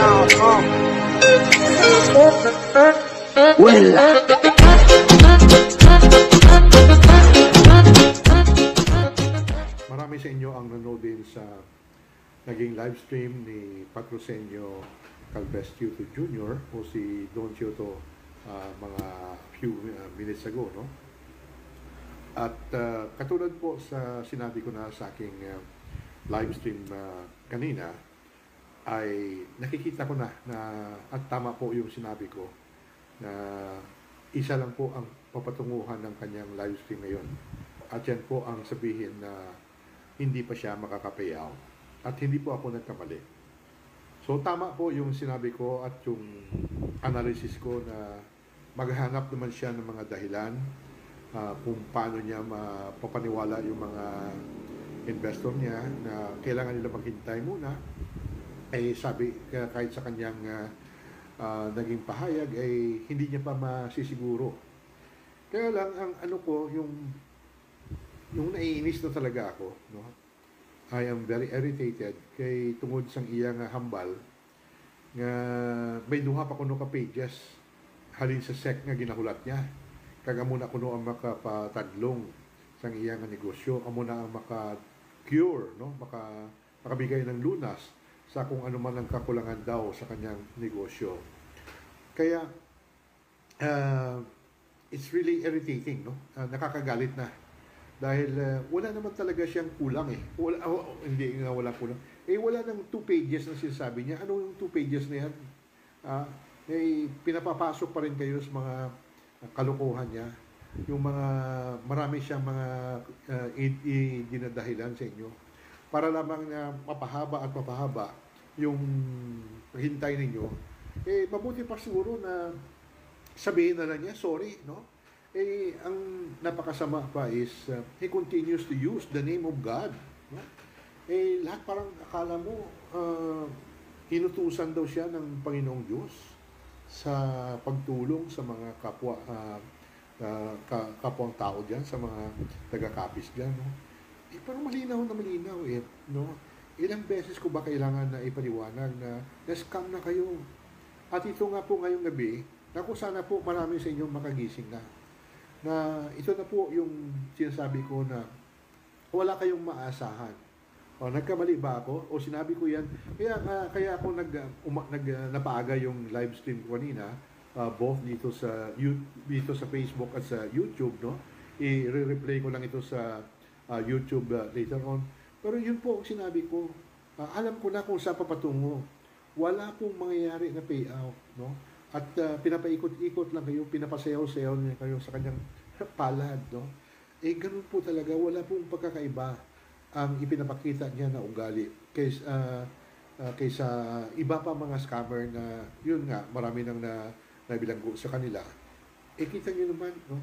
Marami sa inyo ang nanood din sa naging live stream ni Patrocinio Calvestio Jr. o si Don Chioto mga few minutes ago, no? At katulad po sa sinabi ko na sa aking live stream kanina, ay nakikita ko na at tama po yung sinabi ko na isa lang po ang papatunguhan ng kanyang live stream ngayon. At yan po ang sabihin na hindi pa siya makaka-payout. At hindi po ako nagkamali. So tama po yung sinabi ko at yung analysis ko na maghahanap naman siya ng mga dahilan kung paano niya mapapaniwala yung mga investor niya na kailangan nila maghintay muna. Ay sabi kahit sa kanyang naging pahayag ay hindi niya pa masisiguro. Kaya lang ang ano ko yung naiinis na talaga ako, no? I am very irritated kay tungod sang iyang hambal nga may duha pa kuno ka pages halin sa SEC nga ginahulat niya. Kaga muna kuno ang makapatadlong sang iyang negosyo, amo na ang maka-cure, no? Makabigay ng lunas sa kung ano man ang kakulangan daw sa kanyang negosyo. Kaya it's really irritating, no? Nakakagalit na. Dahil wala naman talaga siyang kulang eh. Hindi nga wala kulang. Wala nang 2 pages na sinasabi niya. Ano yung 2 pages na yan? Pinapapasok pa rin kayo sa mga kalokohan niya. Yung mga, marami siyang mga dinadahilan sa inyo. Para lamang na mapahaba at mapahaba yung hintay ninyo. Mabuti pa siguro na sabihin na lang niya, sorry, no? Ang napakasama pa is he continues to use the name of God, no? Lahat parang akala mo hinutusan daw siya ng Panginoong Diyos sa pagtulong sa mga kapwang tao diyan, sa mga taga-kapis diyan, no? Parang malinaw na malinaw no? Ilang beses ko ba kailangan na ipaliwanag na na-scam na kayo? At ito nga po ngayong gabi, naku sana po marami sa inyo makagising na ito na po yung sinasabi ko na wala kayong maasahan. Nagkamali ba ako? O sinabi ko yan? Kaya ako napaaga yung live stream ko kanina, both dito sa Facebook at sa YouTube, no? I-replay ko lang ito sa YouTube later on. Pero yun po ang sinabi ko. Alam ko na kung saan papatungo. Wala pong mangyayari na payout, no? At pinapaikot-ikot lang kayo, pinapasayaw-sayaw niya kayo sa kanyang palad, no? Ganun po talaga, wala pong pagkakaiba ang ipinapakita niya na ugali kaysa iba pa mga scammer na yun nga, marami nang nabilanggo sa kanila. Kita niyo naman, no?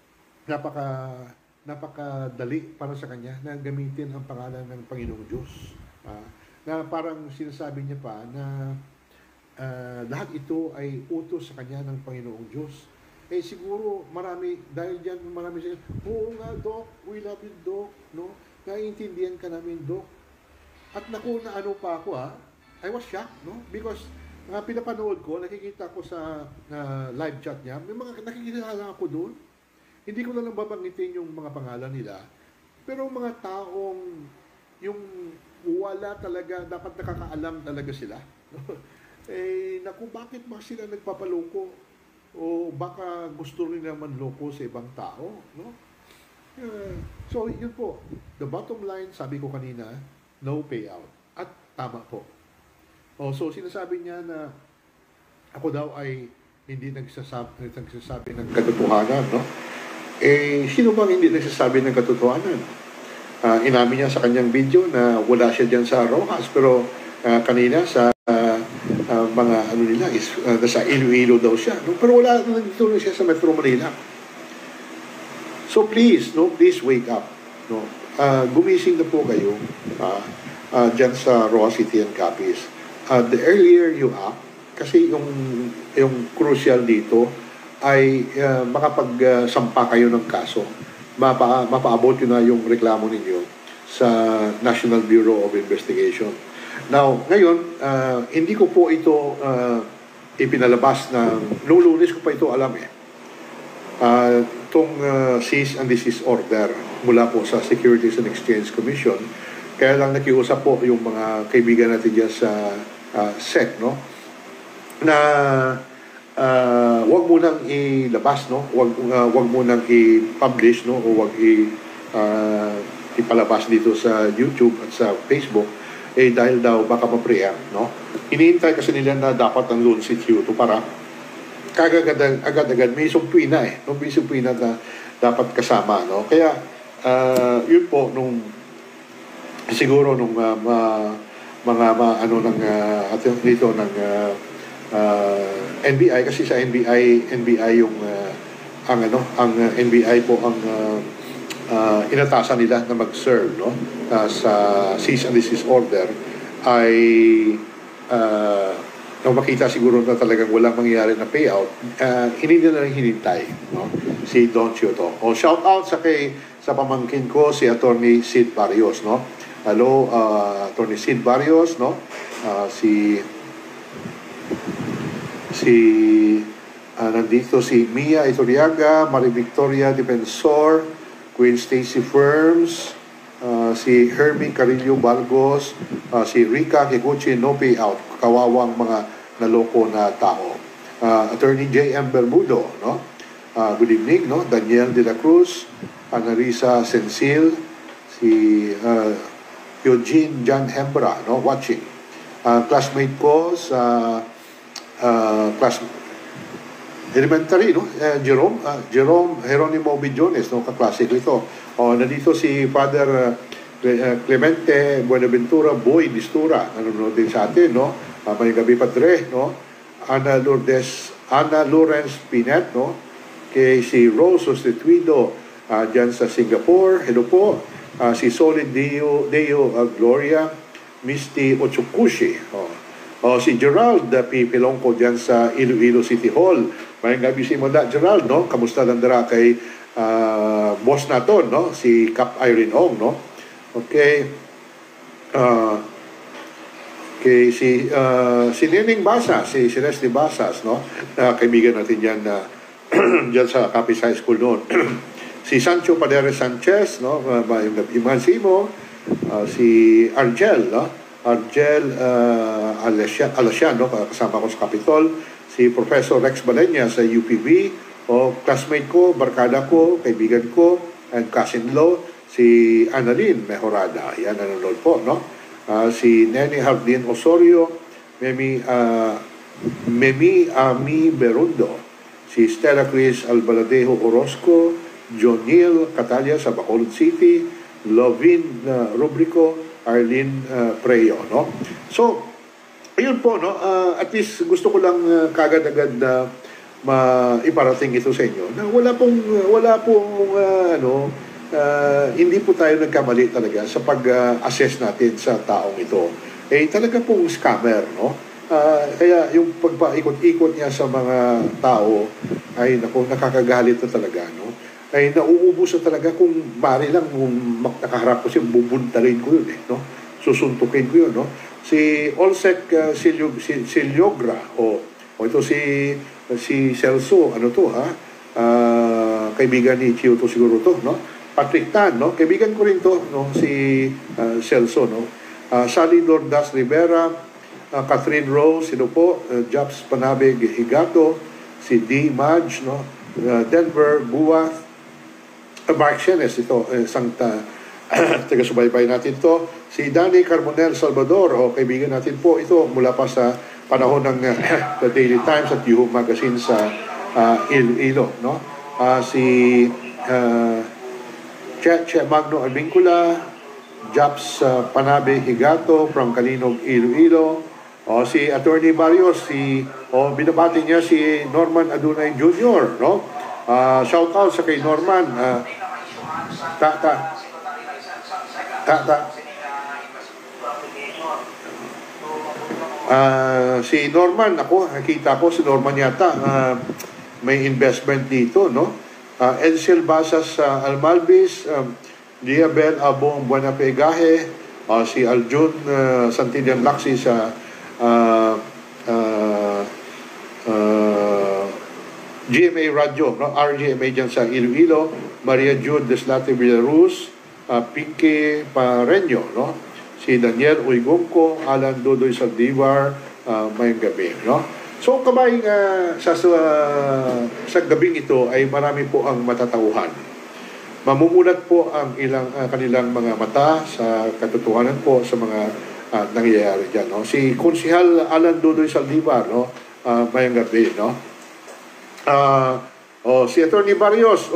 Napakadali para sa kanya na gamitin ang pangalan ng Panginoong Diyos. Na parang sinasabi niya pa na lahat ito ay utos sa kanya ng Panginoong Diyos. Siguro marami, dahil dyan marami siya, oo nga Doc, we love you Doc, no? Naiintindihan ka namin Doc. At naku, na ano pa ako I was shocked, no? Because pinapanood ko, nakikita ko sa live chat niya, may mga nakikita lang ako doon. Hindi ko na lang babanggitin yung mga pangalan nila. Pero mga taong yung wala talaga, dapat nakakaalam talaga sila. Naku, bakit ba sila nagpapaloko? O baka gusto rin naman loko sa ibang tao, no? So, yun po. The bottom line, sabi ko kanina, no payout. At tama po. So, sinasabi niya na ako daw ay hindi nagsasabi ng katotohanan, no? Sino bang hindi nagsasabi ng katotohanan? Inamin niya sa kanyang video na wala siya dyan sa Rojas, pero kanina sa mga ano nila is nasa Iloilo daw siya, no? Pero wala na dito siya sa Metro Manila. So please, no, please wake up, no? Gumising na po kayo dyan sa Rojas City and Capiz. The earlier you up, kasi yung crucial dito ay makapagsampa kayo ng kaso. Mapaabot yun na yung reklamo ninyo sa National Bureau of Investigation. Now, ngayon, hindi ko po ito ipinalabas noong Lunes ko pa ito alam eh. Itong cease and desist order mula po sa Securities and Exchange Commission. Kaya lang nakiusap po yung mga kaibigan natin dyan sa SEC, no? Na wag mo nang ilabas, no? Wag mo nang i-publish, no? O wag ipalabas dito sa YouTube at sa Facebook dahil daw baka ma-preempt, no? Hinihintay kasi nila na dapat ang loan si Q2 para agad-agad may sumpi na may sumpi na dapat kasama, no? Kaya yun po siguro ano ng dito ng NBI, kasi sa NBI yung ang NBI po ang inatasan nila na mag-serve, no? Sa cease and desist order ay nung makita siguro na talagang walang mangyayari na payout, hindi na lang hinintay, no? Si Don Chioto. Shout out sa pamangkin ko, si Attorney Sid Barrios, no? Hello, Attorney Sid Barrios, no? Nandito si Mia Iturriaga, Marie Victoria Defensor, Queen Stacy Firms, si Hermie Carillo Balgos, si Rica Kikuchi, no payout, kawawang mga naloko na tao. Attorney J.M. Bermudo, no? Good evening, no? Daniel De La Cruz, Annalisa Sensil, si Eugene John Hembra, no? Watching. Classmate ko sa elementary, no? Jerome Geronimo Billones, no? Kaklase ko ito. Nandito si Father Clemente Buenaventura Boy Distura, nanonood din sa atin, no? May gabi Padre, no? Ana Lawrence Pinet, no? Kay si Rose Ostituido dyan sa Singapore, hello po. Si Solid Deo Gloria Misty Ochukushi, si Gerald P. Pilongko dyan sa Iloilo City Hall. May gabi si Manda Gerald, no? Kamusta landara kay boss naton, no? Si Cap Irene Ong, no? Okay. Kay si Nining Basa, si Leslie Basas, no? Kaibigan natin dyan dyan sa Capiz High School noon. Si Sancho Padere Sanchez, no? Iman Simo, si Argel, no? Argel Alasian, no? Kasama ko sa Capitol. Si Professor Rex Balenya sa UPB, classmate ko, barkada ko, kaibigan ko, and cousin-in-law, si Annalyn Mejorada. Yan, nanonood po, no? Si Nene Hardin Osorio, Memi Ami Berundo, si Stella Cris Albaladejo Orozco, John Neil Catalia sa Bacolod City, Lovin Rubrico, Arlene Preyo, no? So, ayun po, no? At least gusto ko lang kagad-agad na maiparating ito sa inyo na wala pong hindi po tayo nagkamali talaga sa pag-assess natin sa taong ito. Talaga pong scammer, no? Kaya yung pagpaikot-ikot niya sa mga tao ay nakakagalit na talaga, no? Ay nauubos na talaga kung bari lang kung nakaharap ko siya, bubuntalin ko yun, no? Susuntukin ko yun, no? Si Olsec Siliogra, ito si Celso, ano to, ha? Kaibigan ni Chio to siguro to, no? Patrick Tan, no? Kaibigan ko rin to, no? Si Celso, no? Sally Lordas Rivera, Catherine Rose, sino po? Japs Panabig Higato, si D. Madge, no? Denver Buwath, Mark Shenes, ito, taga-subaybay natin to. Si Danny Carbonel Salvador, kaibigan natin po ito mula pa sa panahon ng The Daily Times at Yuhu Magazine sa Iloilo, no? Si Che Magno Albincula, Japs Panabe Higato from Kalinog, Iloilo. Si Attorney Barrios, binabati niya si Norman Adunay Jr., no? Shout out sa kay Norman. Si Norman, nakita ko si Norman yata may investment dito, no? Edsel Basas Almalbis, Diabel Abong Buenapegahe, Si Aljun Santillan Laxi sa uh, uh, uh, GMA Radio, no? RGMA dyan sa Iloilo, Maria Jude Deslate Villaruz, Pinky Pareño, no? Si Daniel Uygongko, Alan Dodoy Saldivar, mayang gabi, no? So kabaing sa gabing ito ay marami po ang matatauhan. Mamumulat po ang kanilang mga mata sa katotohanan po sa mga nangyayari dyan, no? Si Konsehal Alan Dodoy Saldivar, no? Mayang gabi, no? Si Atty. Barrios,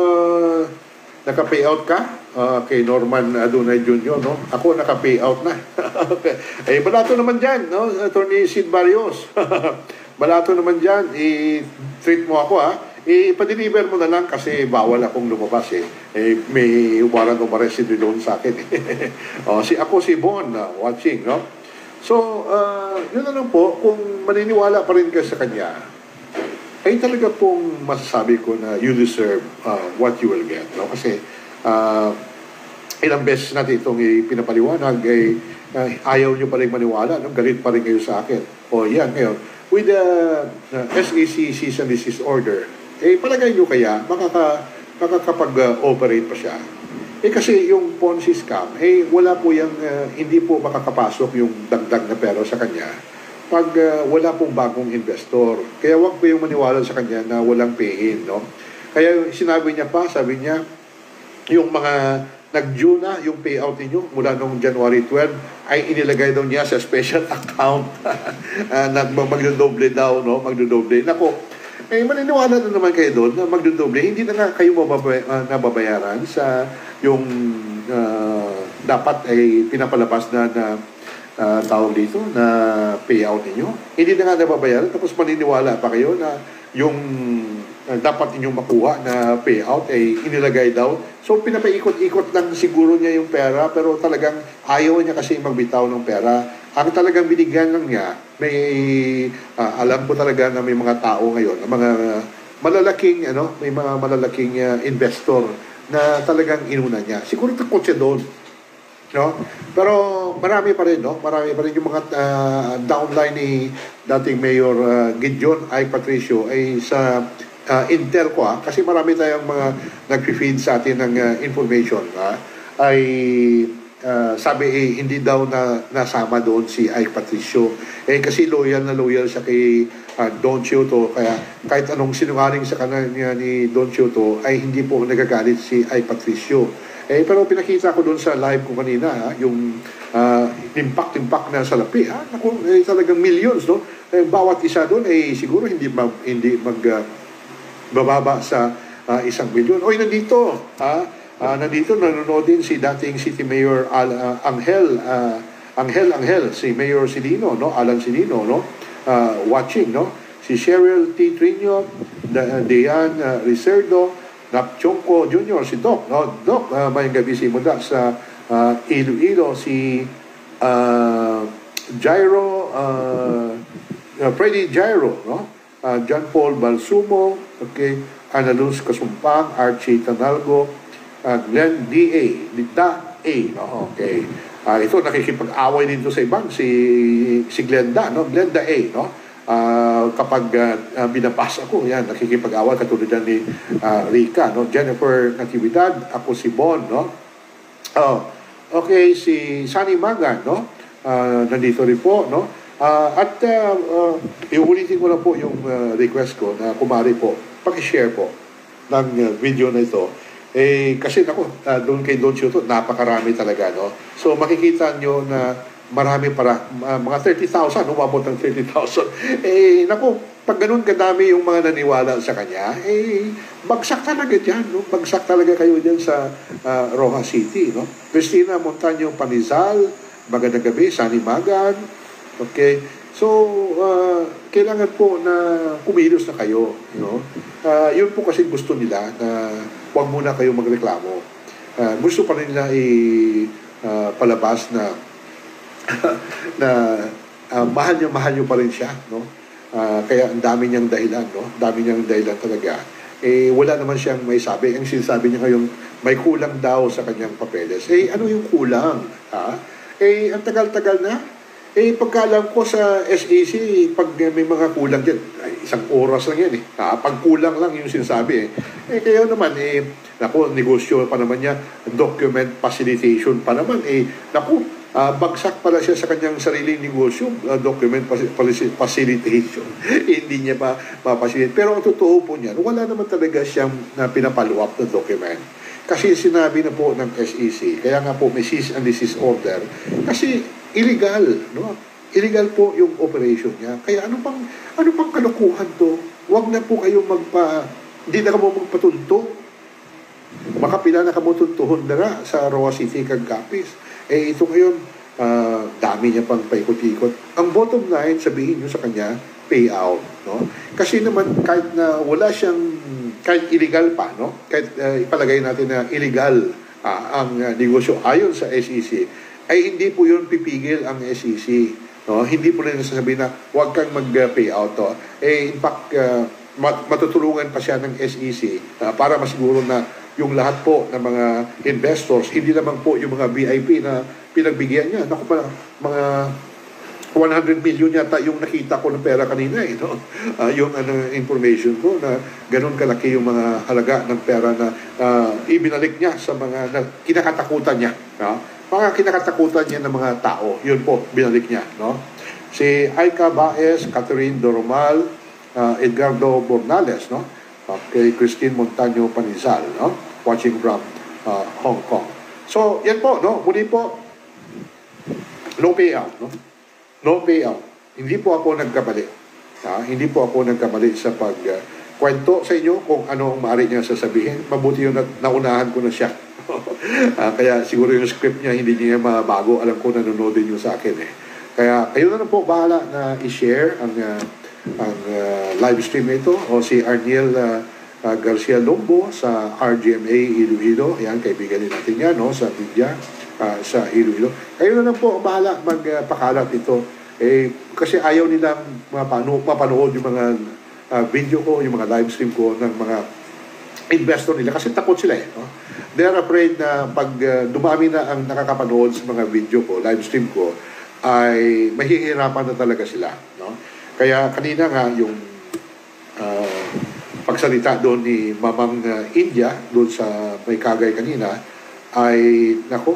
naka-payout ka kay Norman Adunay Jr., no? Ako naka-payout na. Balato naman dyan, no? Atty. Sid Barrios. Balato naman dyan. I-treat mo ako, ha? I-pa-deliver mo na lang kasi bawal akong lumabas, eh. May warrant of arrest doon sa akin, eh. Ako si Bon, watching, no? So, yun na lang po. Kung maniniwala pa rin ka sa kanya, ay talaga pong masasabi ko na you deserve what you will get, no? Kasi ilang beses natin itong pinapaliwanag, ayaw nyo pa rin maniwala, no? Galit pa rin kayo sa akin. Yan, ngayon, with the SEC cease and desist order, palagay nyo kaya makakapag-operate pa siya. Kasi yung Ponzi scam, wala po yung, hindi po makakapasok yung dagdag na pera sa kanya pag wala pong bagong investor. Kaya wag po yung maniwala sa kanya na walang pay-in, no? Kaya sinabi niya pa, sabi niya, yung mga nag-due na yung payout ninyo mula noong January 12 ay inilagay daw niya sa special account. Magdodoble daw, no? Magdodoble. Nako, maniniwala na naman kayo doon na magdodoble. Hindi na nga kayo nababayaran sa yung dapat ay pinapalabas na tawag dito na payout ninyo. Hindi na nga nababayaran, tapos maniniwala pa kayo na yung dapat ninyong makuha na payout ay inilagay daw. So pinapaikot-ikot lang siguro niya yung pera, pero talagang ayaw niya kasi magbitaw ng pera. Ang talagang binigyan lang niya, alam ko talaga na may mga tao ngayon, mga malalaking may mga malalaking investor na talagang inuna niya. Siguro takot siya doon. No? Pero marami pa rin, no? Marami pa rin yung mga downline ni dating Mayor Gideon I. Patricio ay sa intel ko, kasi marami tayong mga nag-feed sa atin ng information, ay sabi hindi daw nasama doon si I. Patricio. Kasi loyal na loyal siya kay Don Ciuto, kaya kahit anong sinungaling sa kanya ni Don Ciuto ay hindi po nagagalit si I. Patricio. Pero pinakita ko doon sa live ko kanina, yung impact na salapi. Naku, talagang millions, no? Bawat isa doon siguro hindi bababa sa 1 milyon. Nandito, nandito nanonood din si dating City Mayor Angel, si Mayor Silino, no? Alan Silino, no? Watching, no? Si Cheryl T. Trino, Dean Ricerdo, Napchonko Jr., si Doc, no? Doc, mayang gabi si Muda sa Iloilo, si Jairo, Freddy Jairo, no? John Paul Balsumo, okay, Analuz Kasumpang, Archie Tanalgo, Glenn D.A., no? Okay. Ito, nakikipag-away dito sa ibang, si Glenda, no? Glenda A., no? Kapag binabasa ko, yan, nakikipag-awal katulad yan ni Rica, no? Jennifer Natividad, ako si Bon, no? Okay, si Sunny Magan, no? Nandito rin po, no? At iulitin ko lang po yung request ko na kumari po, pakishare po ng video na ito. Kasi doon kay Don Ciuto, napakarami talaga, no? So makikita nyo na marami para, mga 30,000, umabot ng 30,000. Pag ganun kadami yung mga naniwala sa kanya, bagsak talaga dyan, no? Bagsak talaga kayo dyan sa Rojas City, no? Cristina Montaño Panizal, magandang gabi, Sunny Magan, okay? So, kailangan po na kumilos na kayo, no? Yun po kasi gusto nila na huwag muna kayo magreklamo. Gusto pa rin nila palabas na mahal nyo pa rin siya, no? Kaya ang dami niyang dahilan, no? Dami niyang dahilan talaga. Wala naman siyang may sabi. Ang sinasabi niya ngayon, may kulang daw sa kanyang papeles. Ano yung kulang? Ang tagal-tagal na. Pagkaalam ko sa SEC, pag may mga kulang dyan, isang oras lang yan pag kulang lang yung sinasabi kaya naman, negosyo pa naman niya, document facilitation pa naman, bagsak pala siya sa kanyang sariling negosyo, document facilitation. Hindi niya pa mapacilitate. Pero ang totoo po niyan, wala naman talaga siyang pinapaluwap na document. Kasi sinabi na po ng SEC, kaya nga po may cease and desist order, kasi illegal, no? Illegal po yung operation niya. Kaya ano pang kalokohan to? Huwag na po kayo hindi na kamo magpatunto. Makapila na kamo tuntuhon na sa Roa City, Cagcapis. Ito ngayon, dami niya pang paikot-ikot. Ang bottom line, sabihin niyo sa kanya, payout, no? Kasi naman, kahit na wala siyang, kahit illegal pa, no? Kahit ipalagay natin na illegal ang negosyo ayon sa SEC, ay hindi po yun pipigil ang SEC. No? Hindi po rin nasasabihin na huwag kang mag-payout. In fact, matutulungan pa siya ng SEC para masiguro na yung lahat po ng mga investors, hindi naman po yung mga VIP na pinagbigyan niya. Naku pala, mga 100 million yata yung nakita ko ng pera kanina. No? Yung information ko na ganun kalaki yung mga halaga ng pera na ibinalik niya sa mga kinakatakutan niya. No? Mga kinakatakutan niya ng mga tao. Yun po, binalik niya. No? Si Aika Baez, Catherine Dormal, Edgardo Bornales, no? Kay Christine Montaño Panizal, no? Watching from Hong Kong. So, yan po, no? Muli po, no payout, no? No payout. Hindi po ako nagkamali. Hindi po ako nagkamali sa pagkwento sa inyo kung ano ang maaari niya sasabihin. Mabuti yung naunahan ko na siya. Kaya siguro yung script niya hindi niya mabago. Alam ko nanonood din yung sa akin Kaya kayo na po bahala na i-share ang live stream na ito o si Arniel Garcia Lombo sa RGMA Iloilo. Ayan, kaibigan din natin yan sa media sa Iloilo. Kayo na po bahala magpakalat ito. Kasi ayaw nilang mapanood yung mga video ko, yung mga live stream ko ng mga investor nila kasi takot sila no? They're afraid na pag dumami na ang nakakapanood sa mga video ko, live stream ko, ay mahihirapan na talaga sila. No? Kaya kanina nga yung pagsalita doon ni Mamang India, doon sa may Kagay kanina, ay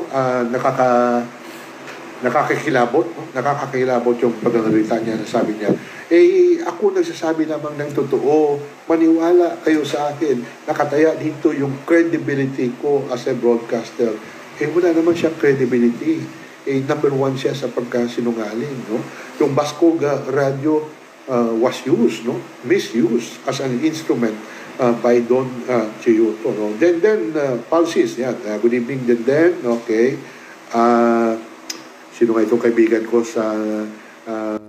nakakakilabot. No? Nakakakilabot yung paglalita niya na sabi niya, ako nagsasabi lamang ng totoo, maniwala kayo sa akin, nakataya dito yung credibility ko as a broadcaster. Wala naman siyang credibility. Number one siya sa pagkasinungaling. No? Yung Bascoga Radio was used, no? Misused as an instrument by Don Chiyuto. No? Then Palsis, yan. Good evening, then. Okay. Sino nga itong kaibigan ko sa